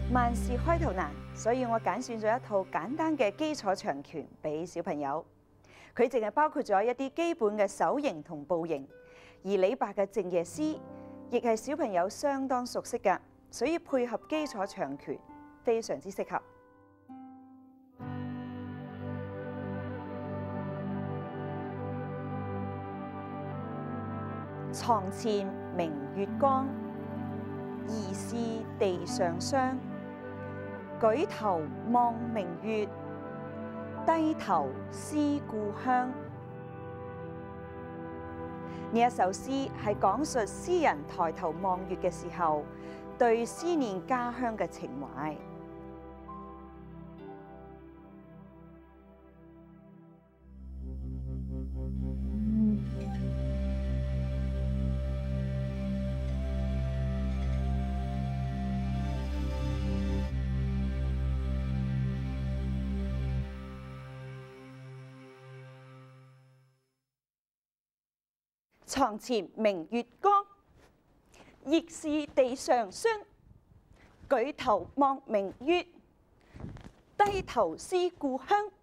萬事開頭難，所以我揀選咗一套簡單嘅基礎長拳俾小朋友。佢淨係包括咗一啲基本嘅手型同步型，而李白嘅《靜夜思》亦係小朋友相當熟悉㗎，所以配合基礎長拳非常之適合。床前明月光，疑是地上霜。舉頭望明月，低頭思故鄉。呢一首詩係講述詩人抬頭望月嘅時候，對思念家鄉嘅情懷。床前明月光，疑是地上霜。舉頭望明月，低頭思故鄉。